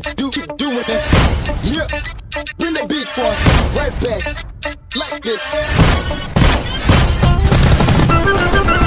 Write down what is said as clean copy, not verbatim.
keep doing it. Yeah, bring that beat for right back like this.